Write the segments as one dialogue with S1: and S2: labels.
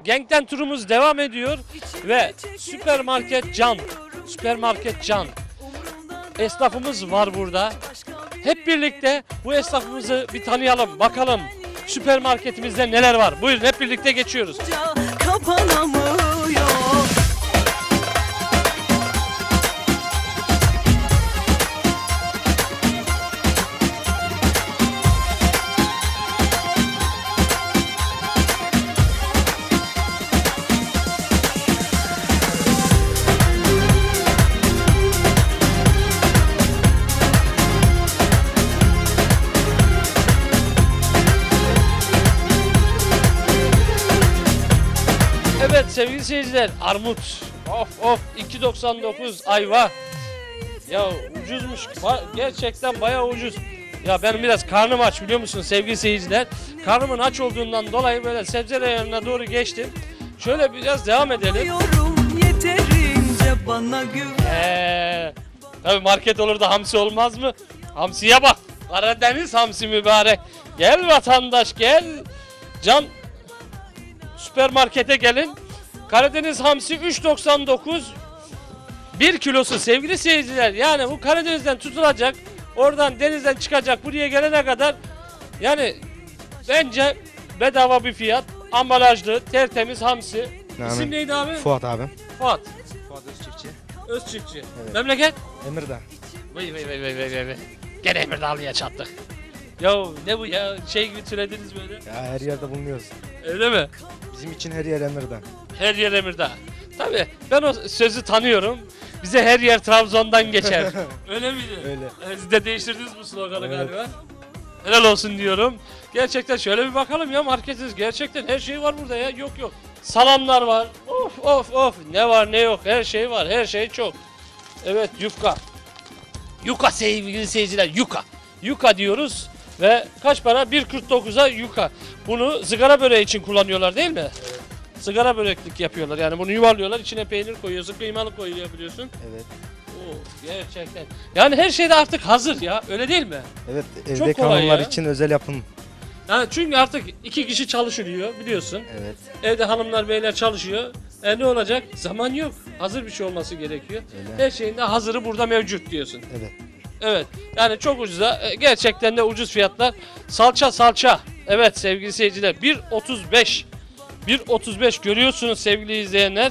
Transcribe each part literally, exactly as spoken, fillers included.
S1: Genk'ten turumuz devam ediyor ve Süpermarket Can, Süpermarket Can esnafımız var burada. Hep birlikte bu esnafımızı bir tanıyalım, bakalım süpermarketimizde neler var. Buyurun hep birlikte geçiyoruz.
S2: Kapanamıyor.
S1: Evet sevgili seyirciler, armut of of iki doksan dokuz ayva ya, ucuzmuş Ba- gerçekten bayağı ucuz ya. Benim biraz karnım aç, biliyor musun sevgili seyirciler, karnımın aç olduğundan dolayı böyle sebze reyonuna doğru geçtim. Şöyle biraz devam edelim.
S2: Yeterince bana güven.
S1: Eee tabii market olur da hamsi olmaz mı? Hamsiye bak, Karadeniz hamsi mübarek. Gel vatandaş gel, Can süpermarkete gelin. Karadeniz hamsi üç doksan dokuz bir kilosu sevgili seyirciler. Yani bu Karadeniz'den tutulacak, oradan denizden çıkacak, buraya gelene kadar yani bence bedava bir fiyat. Ambalajlı tertemiz hamsi.
S3: Ne
S1: İsim
S3: abi?
S1: neydi abi?
S3: Fuat abi.
S1: Fuat.
S3: Fuat Özçiftçi.
S1: Özçiftçi.
S3: Evet.
S1: Memleket?
S3: Emirdağ.
S1: Vay vay vay vay vay vay. Gene Emirdağlı'ya çattık. Ya ne bu ya, şey gibi türediniz böyle.
S3: Ya her yerde bulunuyoruz.
S1: Öyle mi?
S3: Bizim için her yer Emirdağ.
S1: Her yer Emirdağ. Tabii ben o sözü tanıyorum. Bize her yer Trabzon'dan geçer. Öyle miydi?
S3: Öyle.
S1: Evet, siz de değiştirdiniz bu sloganı
S3: Evet.
S1: galiba. Helal olsun diyorum. Gerçekten şöyle bir bakalım ya, marketiz. Gerçekten her şey var burada ya. Yok yok. Salamlar var. Of of of. Ne var ne yok. Her şey var. Her şey çok. Evet, yufka. Yuka sevgili seyirciler. Yuka. Yuka diyoruz. Ve kaç para? bir kırk dokuza yuka. Bunu ızgara böreği için kullanıyorlar değil mi? Evet. Sigara böreklik yapıyorlar. Yani bunu yuvarlıyorlar. İçine peynir koyuyorsun. Kıymalı koyuyor biliyorsun.
S3: Evet.
S1: Oo, gerçekten. Yani her şey de artık hazır ya. Öyle değil mi?
S3: Evet,
S1: Çok
S3: evde
S1: kolay
S3: hanımlar
S1: ya.
S3: için özel yapım.
S1: Yani çünkü artık iki kişi çalışılıyor biliyorsun.
S3: Evet.
S1: Evde hanımlar beyler çalışıyor. E ne olacak? Zaman yok. Hazır bir şey olması gerekiyor.
S3: Öyle.
S1: Her şeyin de hazırı burada mevcut diyorsun.
S3: Evet.
S1: Evet. Yani çok ucuza. e, Gerçekten de ucuz fiyatlar. Salça salça. Evet sevgili seyirciler. bir otuz beş. bir otuz beş görüyorsunuz sevgili izleyenler.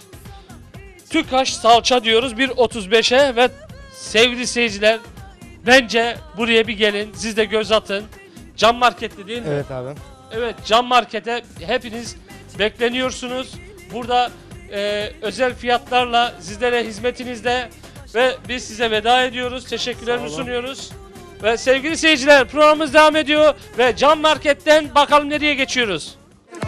S1: Tükaş salça diyoruz bir otuz beşe ve sevgili seyirciler, bence buraya bir gelin, siz de göz atın. Can marketli değil mi?
S3: Evet abi.
S1: Evet, Can markete hepiniz bekleniyorsunuz. Burada e, özel fiyatlarla sizlere hizmetinizde ve biz size veda ediyoruz. Teşekkürlerimi sunuyoruz. Ve sevgili seyirciler, programımız devam ediyor ve Can marketten bakalım nereye geçiyoruz.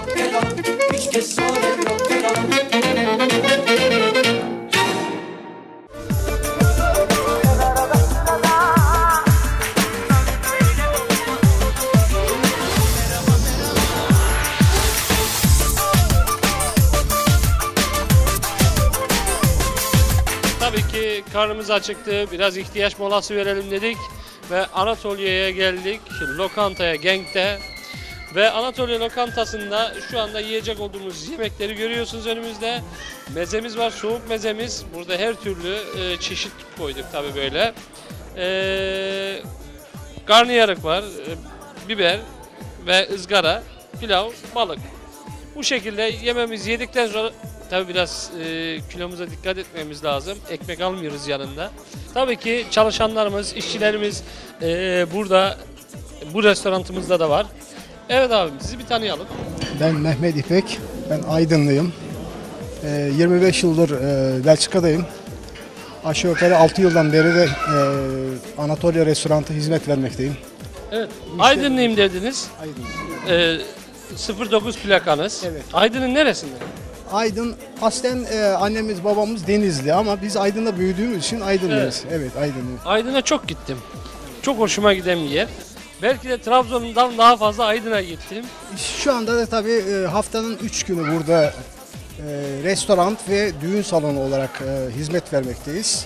S1: Tabii ki karnımız acıktı, biraz ihtiyaç molası verelim dedik ve Anatolia'ya geldik, lokantaya, Genk'te. Ve Anatolia lokantasında şu anda yiyecek olduğumuz yemekleri görüyorsunuz önümüzde. Mezemiz var, soğuk mezemiz. Burada her türlü e, çeşit koyduk tabii böyle. E, karnıyarık var, e, biber ve ızgara, pilav, balık. Bu şekilde yememizi yedikten sonra tabii biraz e, kilomuza dikkat etmemiz lazım. Ekmek almıyoruz yanında. Tabii ki çalışanlarımız, işçilerimiz e, burada, bu restoranımızda da var. Evet abim, sizi bir tanıyalım.
S4: Ben Mehmet İpek, ben Aydınlıyım. Ee, yirmi beş yıldır e, Belçika'dayım. Aşağı yukarı altı yıldan beri de e, Anatolia Restoran'ta hizmet vermekteyim.
S1: Evet, Aydınlıyım dediniz.
S4: Aydın.
S1: Ee, sıfır dokuz plakanız.
S4: Evet.
S1: Aydın'ın neresinde?
S4: Aydın, aslen e, annemiz babamız Denizli ama biz Aydın'da büyüdüğümüz için Aydınlıyız. Evet, evet Aydınlıyız.
S1: Aydın'a çok gittim. Çok hoşuma giden bir yer. Belki de Trabzon'dan daha fazla Aydın'a gittim.
S4: Şu anda da tabii e, haftanın üç günü burada e, restoran ve düğün salonu olarak e, hizmet vermekteyiz.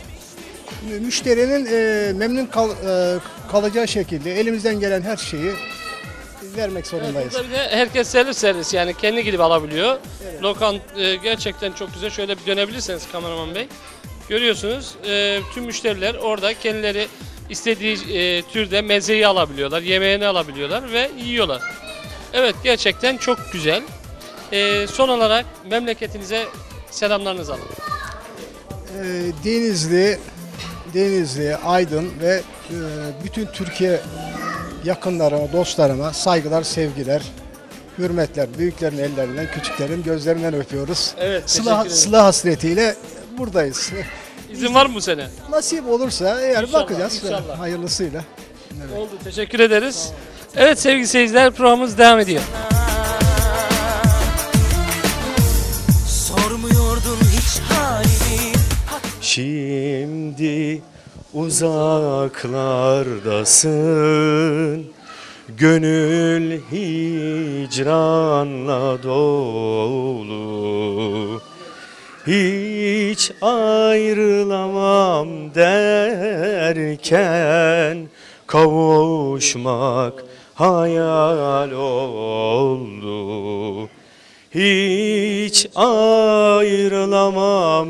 S4: Müşterinin e, memnun kal, e, kalacağı şekilde elimizden gelen her şeyi vermek
S1: Evet,
S4: zorundayız.
S1: burada bir de herkes servis servis yani kendi gidip alabiliyor. Lokant e, gerçekten çok güzel. Şöyle bir dönebilirseniz kameraman bey. Görüyorsunuz e, tüm müşteriler orada kendileri istediği e, türde mezeyi alabiliyorlar, yemeğini alabiliyorlar ve yiyorlar. Evet gerçekten çok güzel. E, son olarak memleketinize selamlarınızı alın.
S4: Ee, Denizli, Denizli, Aydın ve e, bütün Türkiye yakınlarıma, dostlarıma saygılar, sevgiler, hürmetler. Büyüklerin ellerinden, küçüklerin gözlerinden öpüyoruz.
S1: Evet,
S4: Sıla,
S1: teşekkür ederim.
S4: sıla hasretiyle buradayız.
S1: İzin var mı bu sene?
S4: Nasip olursa eğer
S1: İnşallah,
S4: bakacağız
S1: inşallah.
S4: hayırlısıyla.
S1: Oldu. Teşekkür ederiz. Evet sevgili seyirciler programımız devam ediyor.
S2: Sormuyordun hiç halimi.
S5: Şimdi uzaklardasın, gönül hicranla dolu. Hiç ayrılamam derken kavuşmak hayal oldu. Hiç ayrılamam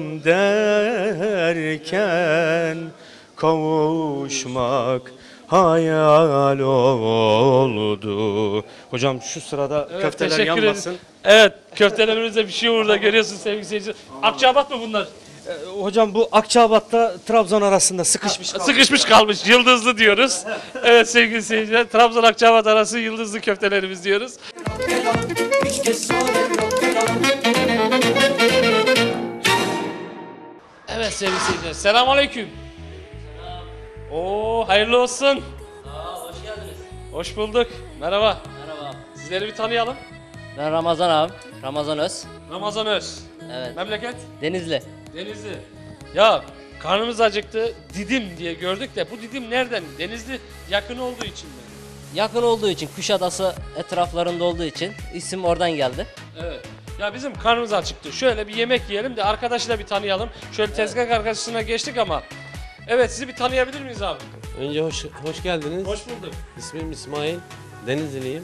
S5: derken kavuşmak hayal oldu. Hocam şu sırada
S1: Evet,
S5: köfteler
S1: teşekkür
S5: yanmasın.
S1: ederim. Evet köftelerimizde bir şey burada görüyorsunuz sevgili seyirciler. Akçaabat mı bunlar?
S5: Ee, hocam bu Akçaabat'ta Trabzon arasında sıkışmış kalmış.
S1: Sıkışmış kalmış yıldızlı diyoruz. Evet sevgili seyirciler Trabzon Akçaabat arası yıldızlı köftelerimiz diyoruz. Evet sevgili seyirciler selamünaleyküm. Oo hayırlı olsun.
S6: Aa, hoş geldiniz.
S1: Hoş bulduk. Merhaba.
S6: Merhaba.
S1: Sizleri bir tanıyalım.
S6: Ben Ramazan abi. Ramazan Öz.
S1: Ramazan Öz.
S6: Evet.
S1: Memleket?
S6: Denizli.
S1: Denizli. Ya karnımız acıktı. Didim diye gördük de bu Didim nereden? Denizli yakın olduğu için mi?
S6: Yakın olduğu için, Kuşadası etraflarında olduğu için isim oradan geldi.
S1: Evet. Ya bizim karnımız acıktı. Şöyle bir yemek yiyelim de arkadaşı da bir tanıyalım. Şöyle tezgah arkadaşına geçtik ama. Evet sizi bir tanıyabilir miyiz abi?
S7: Önce hoş hoş geldiniz.
S1: Hoş bulduk.
S7: İsmim İsmail. Denizliliyim.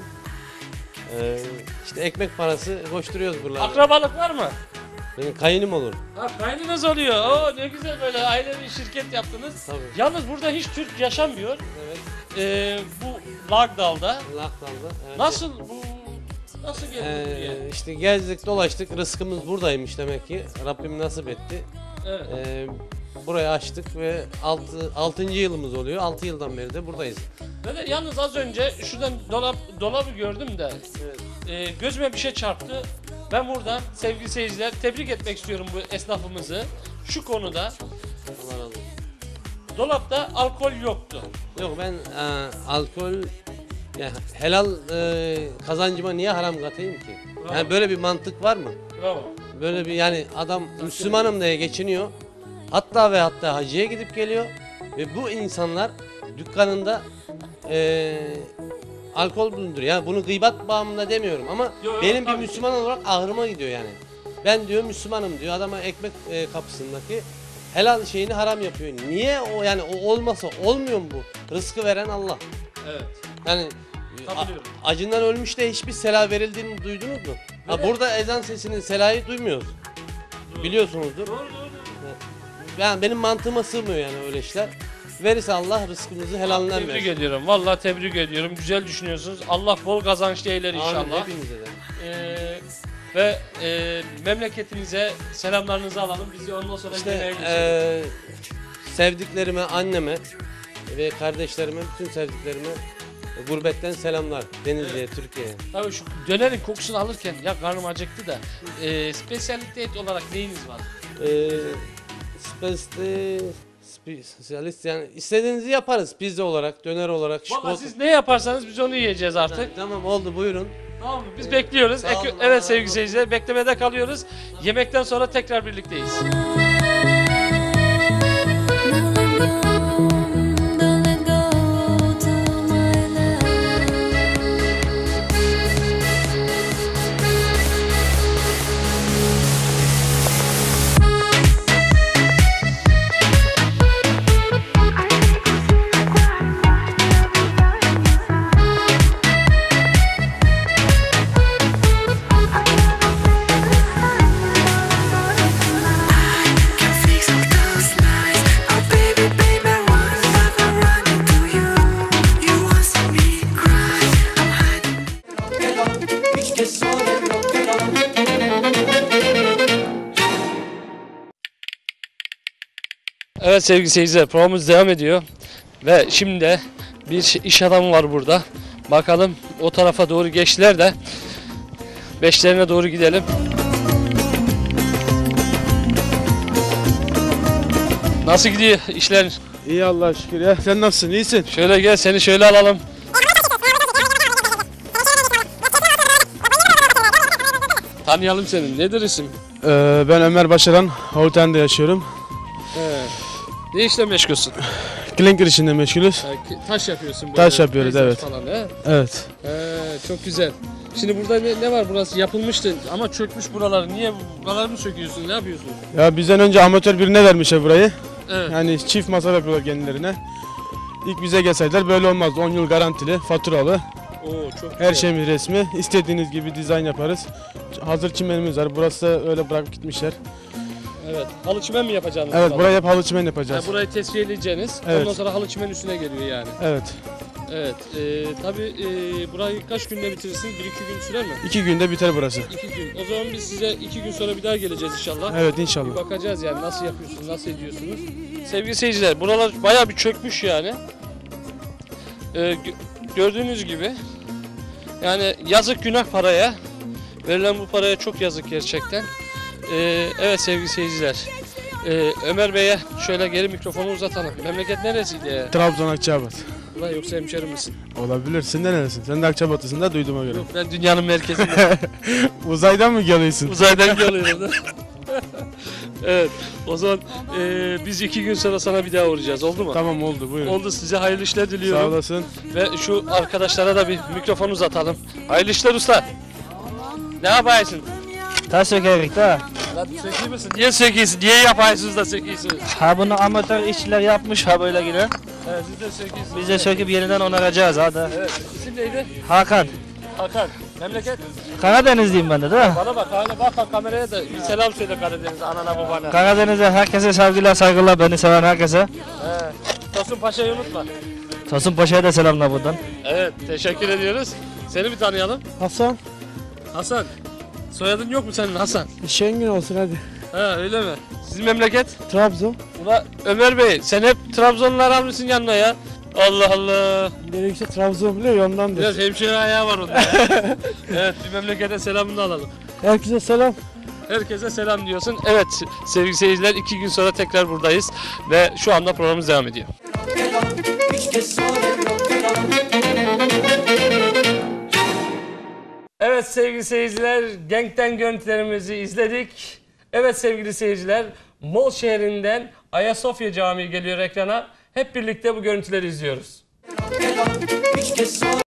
S7: Ee, işte ekmek parası koşturuyoruz buralarda.
S1: Akrabalık var mı?
S7: Benim kayınım olur.
S1: Ha kaynınız oluyor. Oo ne güzel böyle ailevi şirket yaptınız.
S7: Tabii.
S1: Yalnız burada hiç Türk yaşamıyor.
S7: Evet.
S1: Ee, bu Lagdal'da.
S7: Lakdal'da. Evet.
S1: Nasıl bu nasıl geldi buraya?
S7: Ee, işte gezdik dolaştık. Rızkımız buradaymış demek ki. Rabbim nasip etti.
S1: Evet.
S7: Ee, burayı açtık ve altı altıncı yılımız oluyor. altı yıldan beri de buradayız.
S1: Böyle yalnız az önce şuradan dolap dolabı gördüm de e, gözüme bir şey çarptı. Ben buradan sevgili seyirciler tebrik etmek istiyorum bu esnafımızı. Şu konuda
S7: Allah razı olsun.
S1: dolapta alkol yoktu.
S7: Yok ben e, alkol ya helal e, kazancıma niye haram katayım ki? Yani böyle bir mantık var mı?
S1: Bravo.
S7: Böyle bir yani adam Müslümanım diye geçiniyor. Hatta ve hatta hacıya gidip geliyor. Ve bu insanlar dükkanında eee alkol bulunduruyor. Yani bunu gıybat bağımında demiyorum ama
S1: Yo, yo,
S7: benim bir
S1: tabii ki.
S7: Müslüman olarak ağrıma gidiyor yani. Ben diyor Müslümanım diyor adama ekmek e, kapısındaki helal şeyini haram yapıyor. Niye o yani o olmasa olmuyor mu bu? Rızkı veren Allah.
S1: Evet.
S7: Yani a-
S1: Katılıyorum.
S7: acından ölmüş de hiçbir sela verildiğini duydunuz mu? Ha, burada ezan sesinin selayı duymuyoruz. Biliyorsunuzdur.
S1: Doğru doğru.
S7: Yani benim mantığıma sığmıyor yani öyle işler. Verirse Allah rızkımızı helalinden
S1: Tebrik
S7: versin.
S1: ediyorum. Vallahi tebrik ediyorum. Güzel düşünüyorsunuz. Allah bol kazançlı eyler
S7: Amin,
S1: inşallah.
S7: hepinize de.
S1: Ee, ve e, memleketinize selamlarınızı alalım. Biz de ondan sonra yemeğe
S7: İşte
S1: geçelim.
S7: eee sevdiklerime, anneme ve kardeşlerime, bütün sevdiklerime e, gurbetten selamlar. Denizli'ye, Türkiye'ye.
S1: Tabii şu dönerin kokusunu alırken ya karnım acıktı da e, spesiyalite et olarak neyiniz var?
S7: Eee spesiyalist, spesiyalist yani istediğinizi yaparız. Pizza olarak, döner olarak,
S1: Valla
S7: çikolata.
S1: siz ne yaparsanız biz onu yiyeceğiz artık.
S7: Tamam oldu buyurun.
S1: Tamam mı? Biz bekliyoruz.
S7: Sağ olun,
S1: Ek-
S7: Allah
S1: evet
S7: razı
S1: sevgili
S7: olsun.
S1: seyirciler beklemede kalıyoruz. Yemekten sonra tekrar birlikteyiz. Evet sevgili seyirciler, programımız devam ediyor ve şimdi de bir iş adamı var burada. Bakalım o tarafa doğru geçtiler de beşlerine doğru gidelim. Nasıl gidiyor işler?
S8: İyi Allah'a şükür ya. Sen nasılsın? İyisin?
S1: Şöyle gel, seni şöyle alalım. Tanıyalım seni. Nedir isim?
S8: Ee, ben Ömer Başaran. Holten'de yaşıyorum.
S1: Evet. Ne işle meşgulsün?
S8: Klinker işinde meşgulüz.
S1: Ha, ki- Taş yapıyorsun böyle.
S8: Taş yapıyoruz,
S1: peyzaj
S8: evet.
S1: Falan, he?
S8: Evet.
S1: He, çok güzel. Şimdi burada ne, ne var, burası yapılmıştı ama çökmüş buralar. Niye buraları mı söküyorsun? Ne yapıyorsun?
S8: Ya bizden önce amatör birine vermişler burayı.
S1: Evet.
S8: Yani çift masraf yapıyorlar kendilerine. İlk bize gelseydiler böyle olmazdı. on yıl garantili, faturalı.
S1: Oo, çok
S8: Her
S1: güzel.
S8: şeyimiz resmi. İstediğiniz gibi dizayn yaparız. Hazır çimenimiz var. Burası da öyle bırakıp gitmişler.
S1: Evet. Halı çimen mi yapacaksınız?
S8: Evet,
S1: buraları?
S8: burayı hep halı çimen
S1: Ha,
S8: yapacağız.
S1: burayı tesviyeleyeceksiniz.
S8: Evet.
S1: Ondan sonra halı çimen üstüne geliyor yani.
S8: Evet.
S1: Evet. E, tabii e, burayı kaç günde bitirirsiniz? Bir iki gün sürer mi?
S8: İki günde biter burası.
S1: İki gün. O zaman biz size iki gün sonra bir daha geleceğiz inşallah.
S8: Evet
S1: Bir
S8: inşallah.
S1: bakacağız yani nasıl yapıyorsunuz, nasıl ediyorsunuz. Sevgili seyirciler, buralar bayağı bir çökmüş yani. Ee, gö- gördüğünüz gibi. Yani yazık günah paraya. Verilen bu paraya çok yazık gerçekten. Ee, evet sevgili seyirciler. Ee, Ömer Bey'e şöyle geri mikrofonu uzatalım. Memleket neresiydi ya?
S8: Trabzon Akçaabat.
S1: Ulan yoksa hemşerim misin?
S8: Olabilir. Sen de neresin? Sen de Akçabat'ısın da duyduğuma göre.
S1: Yok, ben dünyanın merkezinde.
S8: Uzaydan mı geliyorsun?
S1: Uzaydan geliyorum. Evet. O zaman e, biz iki gün sonra sana bir daha uğrayacağız. Oldu mu?
S8: Tamam oldu buyurun.
S1: Oldu. Size hayırlı işler
S8: Sağ
S1: diliyorum.
S8: olasın.
S1: Ve şu arkadaşlara da bir mikrofon uzatalım. Hayırlı işler usta. Ne yapıyorsun?
S9: Taş sökerik de.
S1: Lan söküyor musun? Niye söküyorsun? Niye yapıyorsunuz da söküyorsunuz?
S9: Ha bunu amatör işçiler yapmış ha böyle gibi.
S1: Evet, siz de söküyorsunuz.
S9: Biz de söküp yeniden onaracağız hadi.
S1: Evet. İsim neydi?
S9: Hakan.
S1: Hakan. Memleket?
S9: Karadenizliyim ben de değil mi?
S1: Bana bak. Hala bak bak kameraya da bir selam söyle Karadeniz'e, anana babana.
S9: Karadeniz'e herkese sevgiler saygılar beni seven herkese.
S1: He. Tosun Paşa'yı unutma.
S9: Tosun Paşa'ya da selamlar buradan.
S1: Evet. Teşekkür ediyoruz. Seni bir tanıyalım.
S8: Hasan.
S1: Hasan. Soyadın yok mu senin Hasan?
S8: Şengün olsun hadi.
S1: Ha öyle mi? Sizin memleket?
S8: Trabzon.
S1: Ula Ömer Bey sen hep Trabzonlular almışsın yanına ya. Allah Allah.
S8: Gerekirse Trabzon biliyor ya ondandır.
S1: Biraz hemşire ayağı var onda. Evet bir memlekete selamını alalım.
S8: Herkese selam.
S1: Herkese selam diyorsun. Evet sevgili seyirciler iki gün sonra tekrar buradayız. Ve şu anda programımız devam ediyor. Evet sevgili seyirciler, Genk'ten görüntülerimizi izledik. Evet sevgili seyirciler, Mol şehrinden Ayasofya Camii geliyor ekrana. Hep birlikte bu görüntüleri izliyoruz.